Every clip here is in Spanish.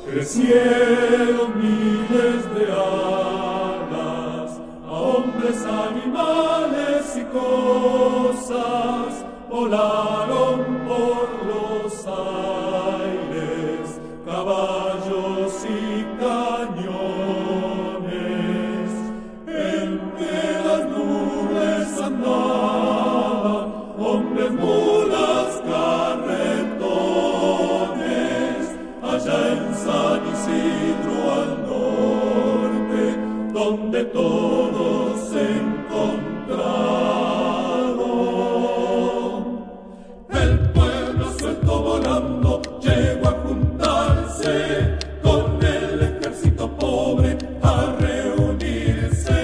Crecieron miles de alas, a hombres, animales y cosas, volaron por los aires, caballos y cañones, entre las nubes andaban, hombres, mulas, carretones, allá en San Isidro al norte, donde todos se encontraron. El pueblo suelto volando llegó a juntarse con el ejército pobre a reunirse.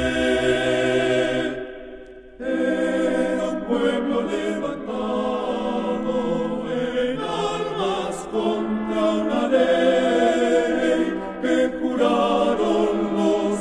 Era un pueblo levantado en armas contra una ley que juraron los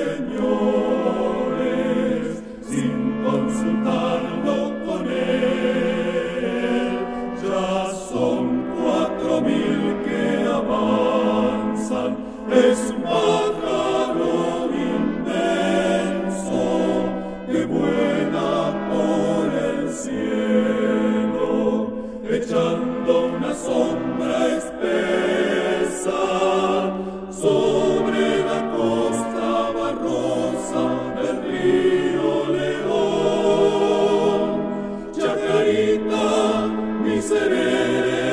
señores sin consultarlo con él. Ya son 4.000 que avanzan, es un pájaro inmenso que vuela por el cielo, echando una sombra espesa sobre la costa barrosa del río León. Chacarita, miserere,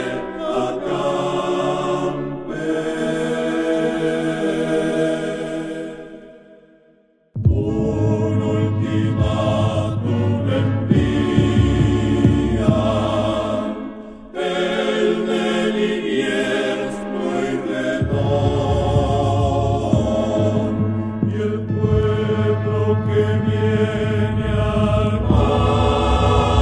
acampe. Un ultimátum envían, el de Liniers, Pueyrredón, y el pueblo que viene al mar